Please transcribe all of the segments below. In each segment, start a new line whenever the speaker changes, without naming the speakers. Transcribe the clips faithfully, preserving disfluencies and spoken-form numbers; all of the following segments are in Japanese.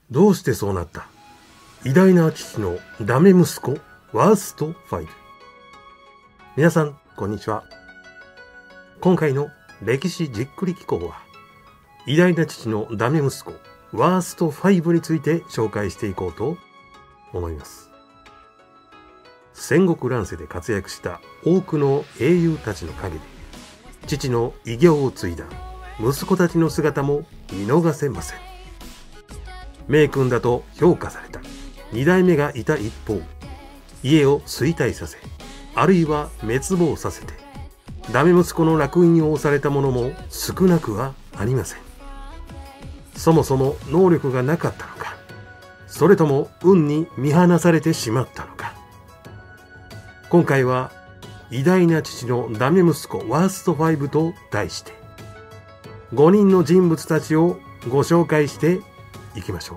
どうしてそうなった？偉大な父のダメ息子ワーストファイブ。皆さんこんにちは。今回の歴史じっくり紀行は偉大な父のダメ息子ワーストファイブについて紹介していこうと思います。戦国乱世で活躍した多くの英雄たちの陰で父の偉業を継いだ息子たちの姿も見逃せません。名君だと評価された二代目がいた一方、家を衰退させ、あるいは滅亡させてダメ息子の烙印を押されたものも少なくはありません。そもそも能力がなかったのか、それとも運に見放されてしまったのか。今回は偉大な父のダメ息子ワーストファイブと題してごにんの人物たちをご紹介していきましょう。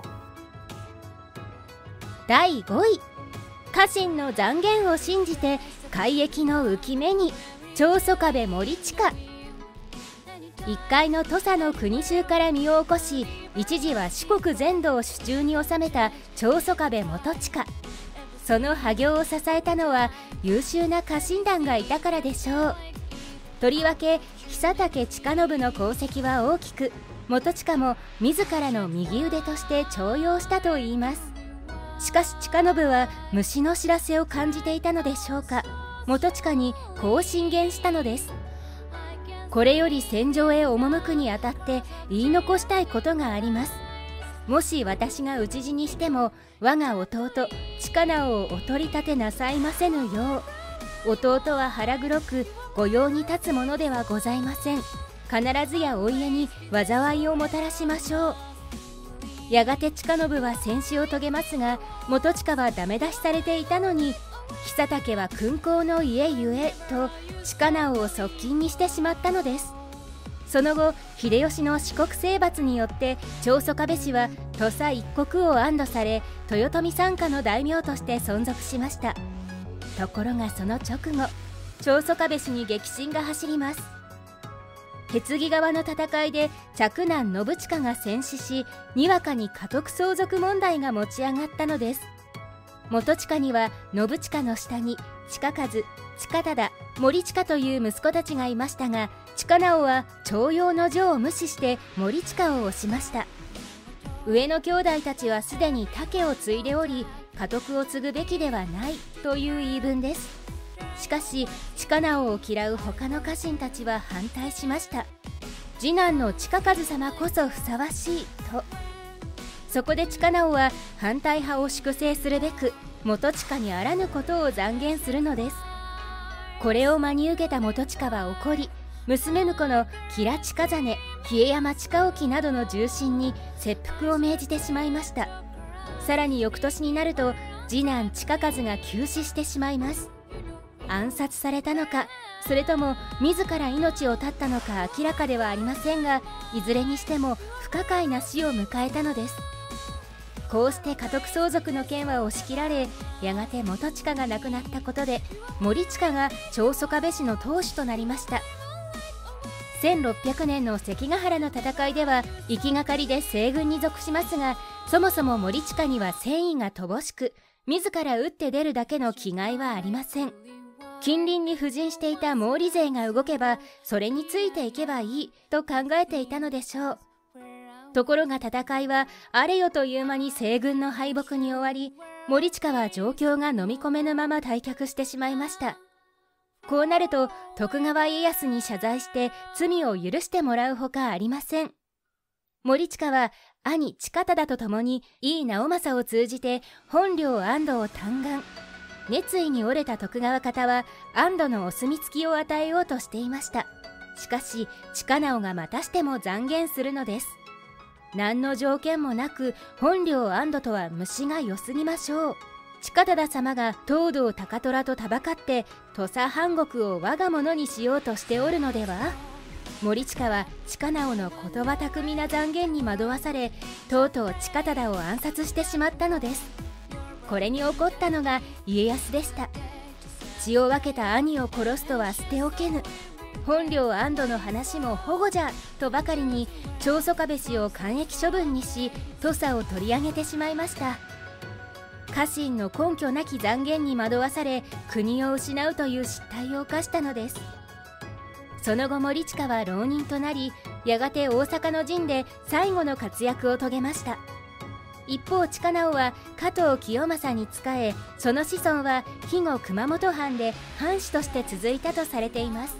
だいごい、家臣の讒言を信じて改易の浮目に長宗我部盛親。一介の土佐の国衆から身を起こし、一時は四国全土を手中に収めた長宗我部元親。その覇業を支えたのは優秀な家臣団がいたからでしょう。とりわけ久武親信の功績は大きく、元親も自らの右腕として重用したといいます。しかし親信は虫の知らせを感じていたのでしょうか、元親にこう進言したのです。これより戦場へ赴くにあたって言い残したいことがあります。もし私が討ち死にしても我が弟親直をお取り立てなさいませぬよう。弟は腹黒く御用に立つものではございません。必ずやお家に災いをもたらしましょう。やがて親信は戦死を遂げますが、元親はダメ出しされていたのに、久武は勲功の家ゆえと親直を側近にしてしまったのです。その後秀吉の四国征伐によって長宗我部氏は土佐一国を安堵され、豊臣傘下の大名として存続しました。ところがその直後、長宗我部氏に激震が走ります。決議側の戦いで嫡男信親が戦死し、にわかに家督相続問題が持ち上がったのです。元親には信親の下に親和、親忠、盛親という息子たちがいましたが、親直は重用の序を無視して盛親を推しました。上の兄弟たちはすでに武を継いでおり、家督を継ぐべきではないという言い分です。しかし親直を嫌う他の家臣たちは反対しました。次男の親和様こそふさわしいと。そこで親直は反対派を粛清するべく元親にあらぬことを讒言するのです。これを真に受けた元親は怒り、娘婿の吉良親実、比江山親興などの重臣に切腹を命じてしまいました。さらに翌年になると次男親和が急死してしまいます。暗殺されたのか、それとも自ら命を絶ったのか明らかではありませんが、いずれにしても不可解な死を迎えたのです。こうして家督相続の件は押し切られ、やがて元親が亡くなったことで盛親が長宗我部氏の当主となりました。せんろっぴゃくねんの関ヶ原の戦いでは行きがかりで西軍に属しますが、そもそも盛親には戦意が乏しく、自ら打って出るだけの気概はありません。近隣に布陣していた毛利勢が動けばそれについていけばいいと考えていたのでしょう。ところが戦いはあれよという間に西軍の敗北に終わり、盛親は状況が飲み込めぬまま退却してしまいました。こうなると徳川家康に謝罪して罪を許してもらうほかありません。盛親は兄親忠と共に井伊直政を通じて本領安堵を嘆願。熱意に折れた徳川方は安堵のお墨付きを与えようとしていました。しかし親直がまたしても讒言するのです。何の条件もなく本領安堵とは虫が良すぎましょう。親忠様が東堂高虎とたばかって土佐藩国を我が物にしようとしておるのでは。盛親は親直の言葉巧みな讒言に惑わされ、とうとう親忠を暗殺してしまったのです。これに怒ったのが家康でした。血を分けた兄を殺すとは捨ておけぬ。 本領安堵の話も保護じゃとばかりに長宗我部氏を官役処分にし土佐を取り上げてしまいました。家臣の根拠なき讒言に惑わされ国を失うという失態を犯したのです。その後森近は浪人となり、やがて大阪の陣で最後の活躍を遂げました。一方近直は加藤清正に仕え、その子孫は肥後熊本藩で藩主として続いたとされています。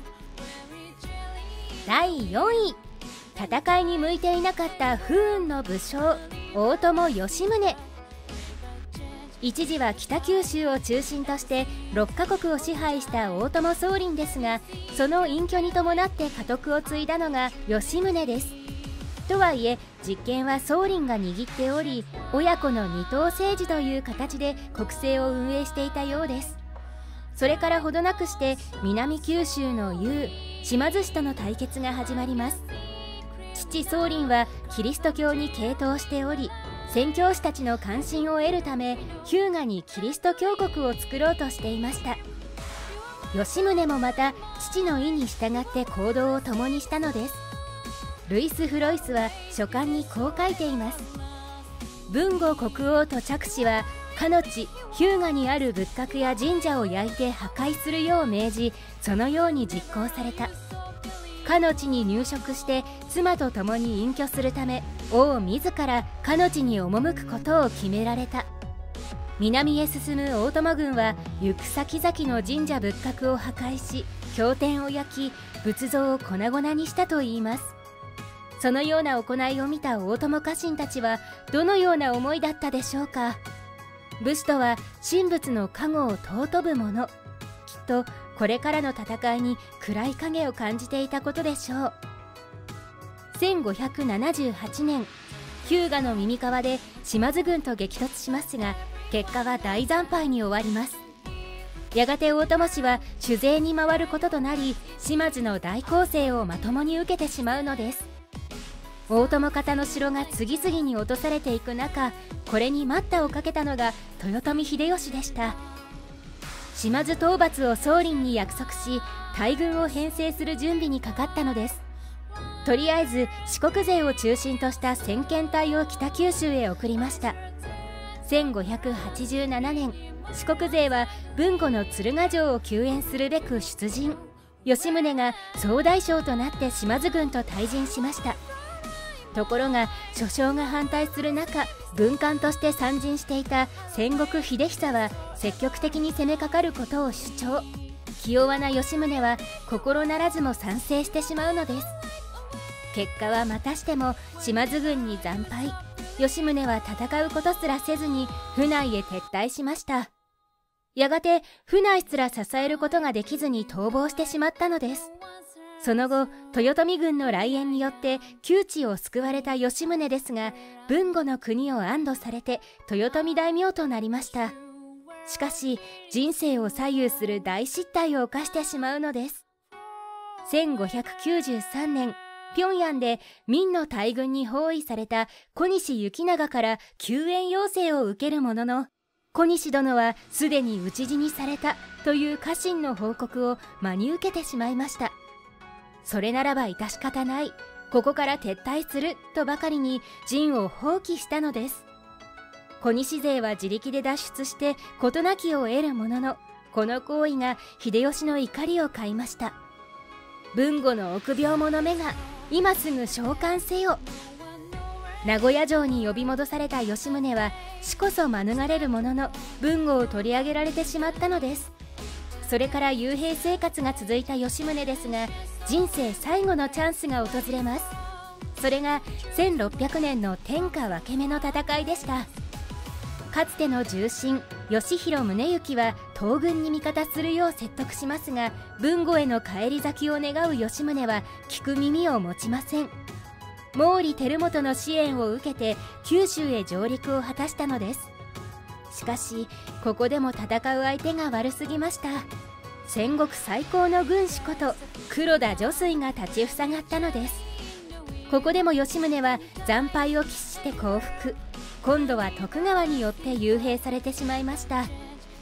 だいよんい、戦いに向いていなかった不運の武将大友吉宗。一時は北九州を中心としてろっカ国を支配した大友宗麟ですが、その隠居に伴って家督を継いだのが吉宗です。とはいえ実権は宗麟が握っており、親子の二党政治という形で国政を運営していたようです。それからほどなくして南九州の雄島津氏との対決が始まります。父宗麟はキリスト教に傾倒しており、宣教師たちの関心を得るため日向にキリスト教国を作ろうとしていました。吉宗もまた父の意に従って行動を共にしたのです。ルイス・フロイスは書簡にこう書いています。豊後国王と嫡子はかの地日向にある仏閣や神社を焼いて破壊するよう命じ、そのように実行された。かの地に入植して妻と共に隠居するため、王自らかの地に赴くことを決められた。南へ進む大友軍は行く先々の神社仏閣を破壊し、経典を焼き仏像を粉々にしたといいます。そのような行いを見た大友家臣たちはどのような思いだったでしょうか。武士とは神仏の加護を尊ぶもの。きっとこれからの戦いに暗い影を感じていたことでしょう。せんごひゃくななじゅうはちねん、日向の耳川で島津軍と激突しますが、結果は大惨敗に終わります。やがて大友氏は主税に回ることとなり、島津の大攻勢をまともに受けてしまうのです。大友方の城が次々に落とされていく中、これに待ったをかけたのが豊臣秀吉でした。島津討伐を宗麟に約束し、大軍を編成する準備にかかったのです。とりあえず四国勢を中心とした先遣隊を北九州へ送りました。せんごひゃくはちじゅうななねん、四国勢は豊後の鶴ヶ城を救援するべく出陣。吉宗が総大将となって島津軍と対陣しました。ところが諸将が反対する中、軍艦として参陣していた戦国秀久は積極的に攻めかかることを主張。気弱な吉宗は心ならずも賛成してしまうのです。結果はまたしても島津軍に惨敗。吉宗は戦うことすらせずに府内へ撤退しました。やがて府内すら支えることができずに逃亡してしまったのです。その後豊臣軍の来援によって窮地を救われた吉宗ですが、豊後の国を安堵されて豊臣大名となりました。しかし人生を左右する大失態を犯してしまうのです。せんごひゃくきゅうじゅうさんねん、平壌で明の大軍に包囲された小西行長から救援要請を受けるものの、小西殿はすでに討ち死にされたという家臣の報告を真に受けてしまいました。それならば致し方ない、ここから撤退するとばかりに陣を放棄したのです。小西勢は自力で脱出して事なきを得るものの、この行為が秀吉の怒りを買いました。豊後の臆病者めが今すぐ召喚せよ。名古屋城に呼び戻された吉宗は死こそ免れるものの、豊後を取り上げられてしまったのです。それから幽閉生活が続いた吉宗ですが、人生最後のチャンスが訪れます。それがせんろっぴゃくねんの天下分け目の戦いでした。かつての重臣義弘宗行は東軍に味方するよう説得しますが、豊後への返り咲きを願う吉宗は聞く耳を持ちません。毛利輝元の支援を受けて九州へ上陸を果たしたのです。しかしここでも戦う相手が悪すぎました。戦国最高の軍師こと黒田如水が立ちふさがったのです。ここでも吉宗は惨敗を喫して降伏。今度は徳川によって幽閉されてしまいました。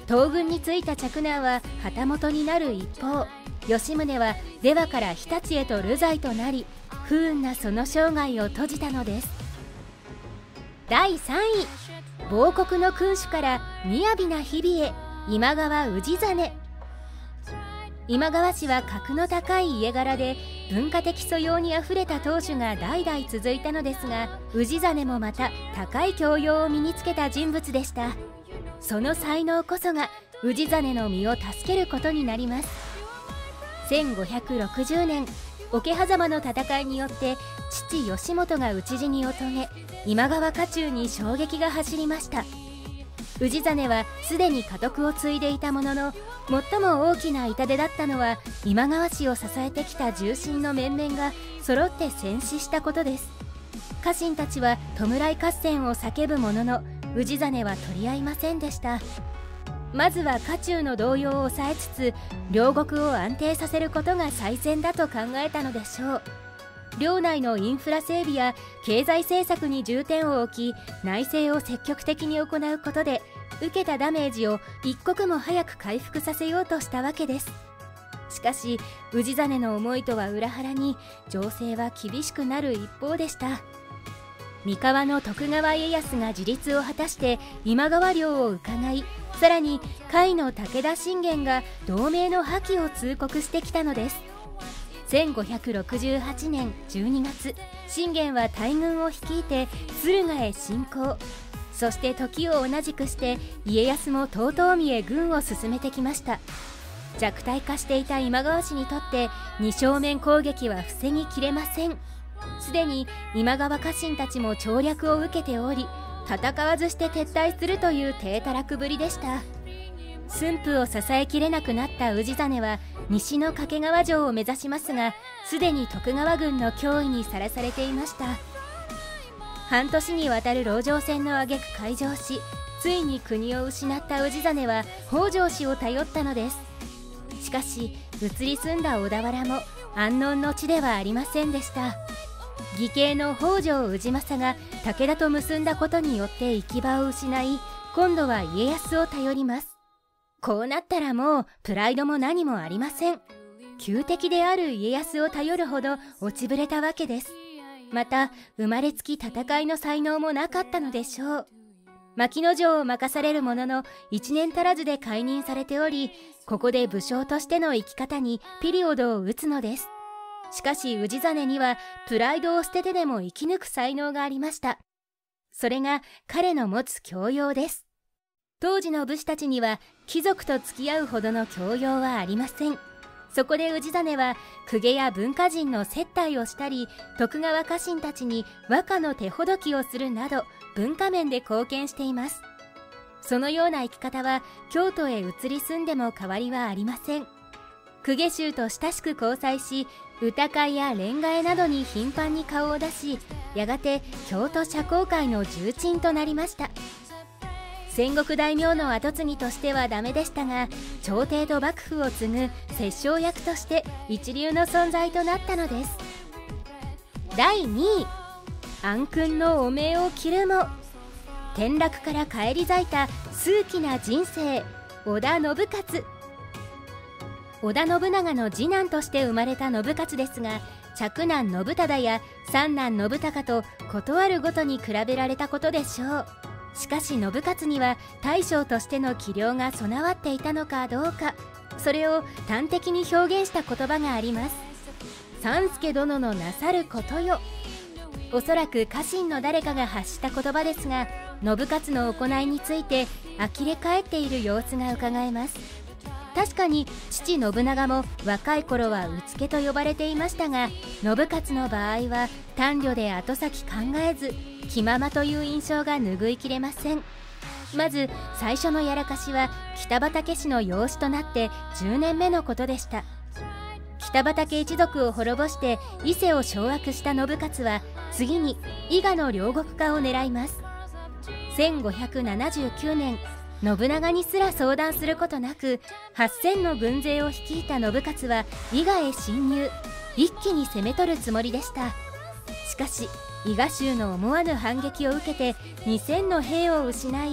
東軍についた嫡男は旗本になる一方、吉宗は出羽から日立へと流罪となり、不運なその生涯を閉じたのです。だいさんい、亡国の君主から雅な日々へ、今川氏真。今川氏は格の高い家柄で、文化的素養にあふれた当主が代々続いたのですが、氏真もまた高い教養を身につけた人物でした。その才能こそが氏真の身を助けることになります。せんごひゃくろくじゅうねん、桶狭間の戦いによって父義元が討ち死にを遂げ、今川家中に衝撃が走りました。氏真はすでに家督を継いでいたものの、最も大きな痛手だったのは今川氏を支えてきた重臣の面々が揃って戦死したことです。家臣たちは弔い合戦を叫ぶものの、氏真は取り合いませんでした。まずは家中の動揺を抑えつつ、領国を安定させることが最善だと考えたのでしょう。領内のインフラ整備や経済政策に重点を置き、内政を積極的に行うことで、受けたダメージを一刻も早く回復させようとしたわけです。しかし氏真の思いとは裏腹に、情勢は厳しくなる一方でした。三河の徳川家康が自立を果たして今川領を伺い、さらに甲斐の武田信玄が同盟の破棄を通告してきたのです。せんごひゃくろくじゅうはちねんじゅうにがつ、信玄は大軍を率いて駿河へ侵攻。そして時を同じくして家康も遠江へ軍を進めてきました。弱体化していた今川氏にとって二正面攻撃は防ぎきれません。すでに今川家臣たちも調略を受けており、戦わずして撤退するという体たらくぶりでした。駿府を支えきれなくなった氏真は西の掛川城を目指しますが、すでに徳川軍の脅威にさらされていました。半年にわたる籠城戦の挙句開城し、ついに国を失った氏真は北条氏を頼ったのです。しかし移り住んだ小田原も安穏の地ではありませんでした。義兄の北条氏政が武田と結んだことによって行き場を失い、今度は家康を頼ります。こうなったらもうプライドも何もありません。旧敵である家康を頼るほど落ちぶれたわけです。また生まれつき戦いの才能もなかったのでしょう。牧野城を任されるもののいちねん足らずで解任されており、ここで武将としての生き方にピリオドを打つのです。しかし氏真にはプライドを捨ててでも生き抜く才能がありました。それが彼の持つ教養です。当時の武士たちには貴族と付き合うほどの教養はありません。そこで氏真は公家や文化人の接待をしたり、徳川家臣たちに和歌の手ほどきをするなど文化面で貢献しています。そのような生き方は京都へ移り住んでも変わりはありません。公家衆と親しく交際し、歌会や恋愛などに頻繁に顔を出し、やがて京都社交界の重鎮となりました。戦国大名の跡継ぎとしてはダメでしたが、朝廷と幕府を継ぐ摂政役として一流の存在となったのです。だいにい、暗君の汚名を着るも、転落から返り咲いた数奇な人生、織田信雄。織田信長の次男として生まれた信雄ですが、嫡男信忠や三男信孝とことあるごとに比べられたことでしょう。しかし信雄には大将としての器量が備わっていたのかどうか、それを端的に表現した言葉があります。三助殿のなさることよ。おそらく家臣の誰かが発した言葉ですが、信雄の行いについて呆れ返っている様子がうかがえます。確かに父信長も若い頃はうつけと呼ばれていましたが、信雄の場合は短慮で後先考えず気ままという印象が拭いきれません。まず最初のやらかしは北畠氏の養子となってじゅうねんめのことでした。北畠一族を滅ぼして伊勢を掌握した信雄は次に伊賀の両国化を狙います。せんごひゃくななじゅうきゅうねん、信長にすら相談することなくはっせんの軍勢を率いた信雄は伊賀へ侵入、一気に攻め取るつもりでした。しかし伊賀衆の思わぬ反撃を受けてにせんの兵を失い、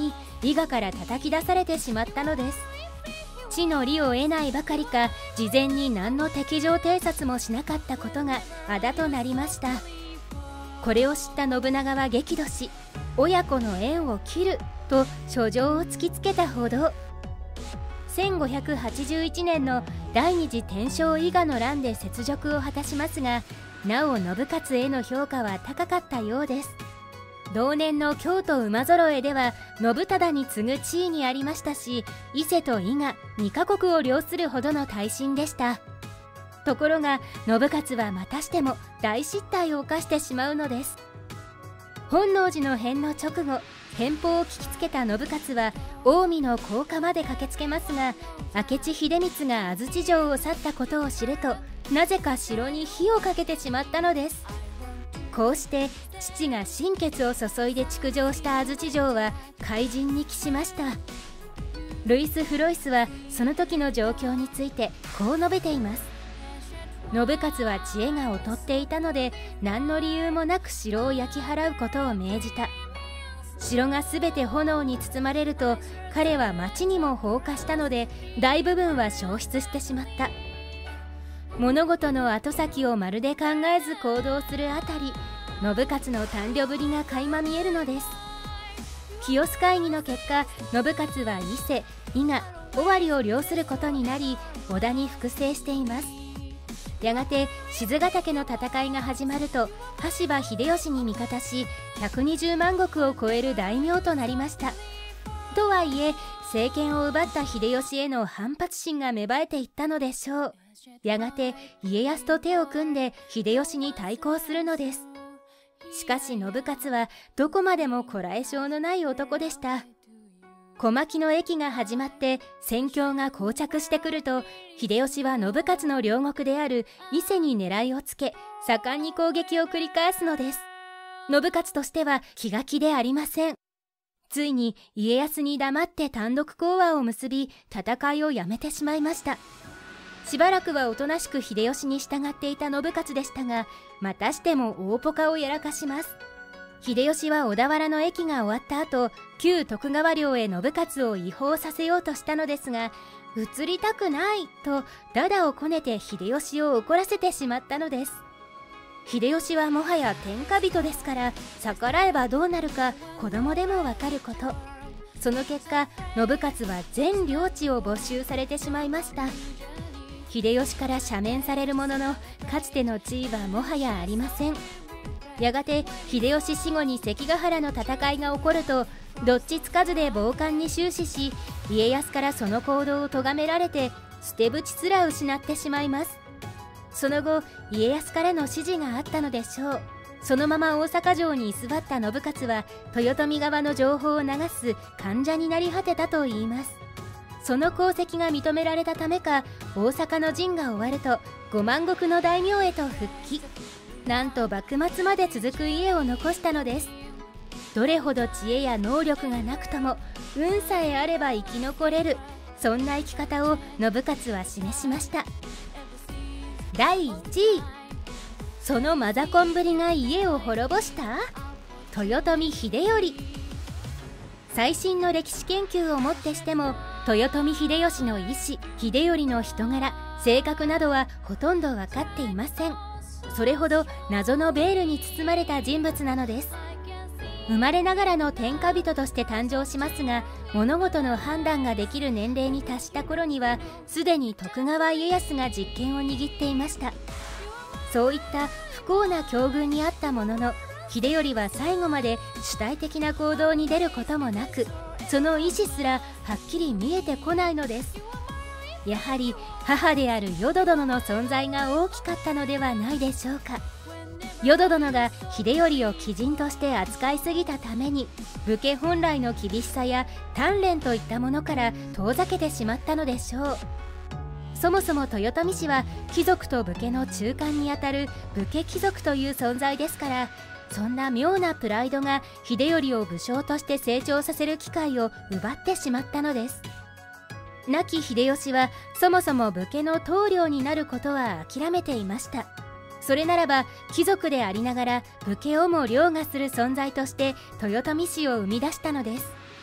伊賀から叩き出されてしまったのです。地の利を得ないばかりか、事前に何の敵情偵察もしなかったことがあだとなりました。これを知った信長は激怒し、親子の縁を切ると書状を突きつけたほど。せんごひゃくはちじゅういちねんの第二次天正伊賀の乱で雪辱を果たしますが、なお信雄への評価は高かったようです。同年の京都馬揃では信忠に次ぐ地位にありましたし、伊勢と伊賀にカ国を領するほどの大臣でした。ところが信雄はまたしても大失態を犯してしまうのです。本能寺の変の直後、偏方を聞きつけた信雄は近江の高架まで駆けつけますが、明智秀光が安土城を去ったことを知ると、なぜか城に火をかけてしまったのです。こうして父が心血を注いで築城した安土城は壊人に帰しました。ルイス・フロイスはその時の状況についてこう述べています。信雄は知恵が劣っていたので、何の理由もなく城を焼き払うことを命じた。城がすべて炎に包まれると、彼は町にも放火したので、大部分は消失してしまった。物事の後先をまるで考えず行動するあたり、信雄の胆慮ぶりが垣間見えるのです。清須会議の結果、信雄は伊勢、伊賀、尾張を領することになり、織田に複製しています。やがて賤ヶ岳の戦いが始まると、羽柴秀吉に味方し、ひゃくにじゅうまん石を超える大名となりました。とはいえ、政権を奪った秀吉への反発心が芽生えていったのでしょう。やがて家康と手を組んで秀吉に対抗するのです。しかし信雄はどこまでもこらえ性のない男でした。小牧の役が始まって戦況が膠着してくると、秀吉は信雄の領国である伊勢に狙いをつけ、盛んに攻撃を繰り返すのです。信雄としては気が気でありません。ついに家康に黙って単独講和を結び、戦いをやめてしまいました。しばらくはおとなしく秀吉に従っていた信雄でしたが、またしても大ポカをやらかします。秀吉は小田原の役が終わった後、旧徳川領へ信雄を違法させようとしたのですが、移りたくないと駄々をこねて秀吉を怒らせてしまったのです。秀吉はもはや天下人ですから、逆らえばどうなるか子供でもわかること。その結果、信雄は全領地を没収されてしまいました。秀吉から赦免されるものの、かつての地位はもはやありません。やがて秀吉死後に関ヶ原の戦いが起こると、どっちつかずで傍観に終始し、家康からその行動を咎められて捨て淵すら失ってしまいます。その後家康からの指示があったのでしょう。そのまま大阪城に居座った信雄は豊臣側の情報を流す間者になり果てたといいます。その功績が認められたためか、大阪の陣が終わるとごまん石の大名へと復帰。なんと幕末まで続く家を残したのです。どれほど知恵や能力がなくとも運さえあれば生き残れる、そんな生き方を信雄は示しました。だいいちい、そのマザコンぶりが家を滅ぼした豊臣秀頼。最新の歴史研究をもってしても、豊臣秀吉の意志、秀頼の人柄、性格などはほとんど分かっていません。それほど謎のベールに包まれた人物なのです。生まれながらの天下人として誕生しますが、物事の判断ができる年齢に達した頃には、すでに徳川家康が実権を握っていました。そういった不幸な境遇にあったものの、秀頼は最後まで主体的な行動に出ることもなく、その意思すらはっきり見えてこないのです。やはり母である淀殿の存在が大きかったのではないでしょうか。淀殿が秀頼を鬼人として扱いすぎたために、武家本来の厳しさや鍛錬といったものから遠ざけてしまったのでしょう。そもそも豊臣氏は貴族と武家の中間にあたる武家貴族という存在ですから、そんな妙なプライドが秀頼を武将として成長させる機会を奪ってしまったのです。亡き秀吉はそもそも武家の棟梁になることは諦めていました。それならば貴族でありながら武家をも凌駕する存在として豊臣氏を生み出したのです。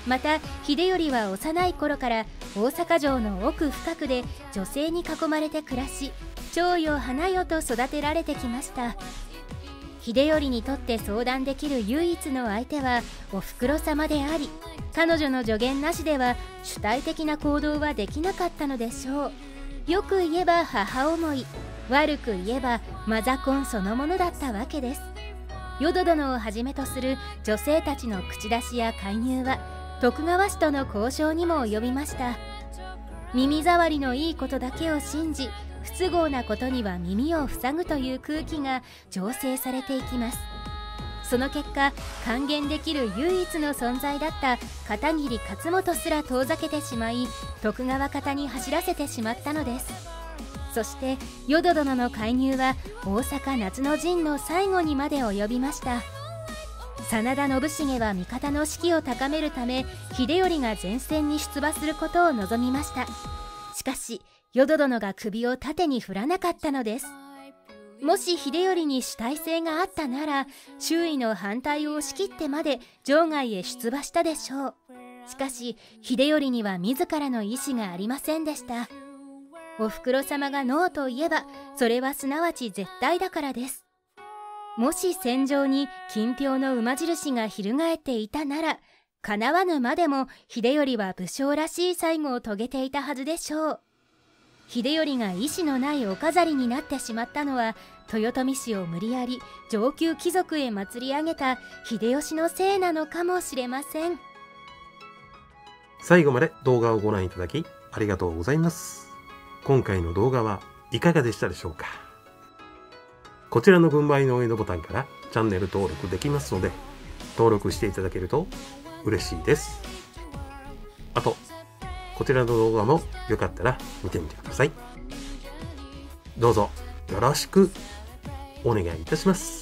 また秀頼は幼い頃から大阪城の奥深くで女性に囲まれて暮らし、蝶よ花よと育てられてきました。秀頼にとって相談できる唯一の相手はおふくろ様であり、彼女の助言なしでは主体的な行動はできなかったのでしょう。よく言えば母思い、悪く言えばマザコンそのものだったわけです。淀殿をはじめとする女性たちの口出しや介入は徳川氏との交渉にも及びました。耳障りのいいことだけを信じ、不都合なことには耳を塞ぐという空気が醸成されていきます。その結果、還元できる唯一の存在だった片桐勝元すら遠ざけてしまい、徳川方に走らせてしまったのです。そして淀殿の介入は大阪夏の陣の最後にまで及びました。真田信繁は味方の士気を高めるため、秀頼が前線に出馬することを望みました。しかし淀殿が首を縦に振らなかったのです。もし秀頼に主体性があったなら、周囲の反対を押し切ってまで場外へ出馬したでしょう。しかし秀頼には自らの意志がありませんでした。おふくろ様がノーと言えば、それはすなわち絶対だからです。もし戦場に金票の馬印が翻っていたなら、叶わぬまでも秀頼は武将らしい最後を遂げていたはずでしょう。秀頼が意志のないお飾りになってしまったのは、豊臣氏を無理やり上級貴族へ祭り上げた秀吉のせいなのかもしれません。
最後まで動画をご覧いただきありがとうございます。今回の動画はいかがでしたでしょうか。こちらの軍配の上のボタンからチャンネル登録できますので、登録していただけると嬉しいです。あとこちらの動画もよかったら見てみてください。どうぞよろしくお願いいたします。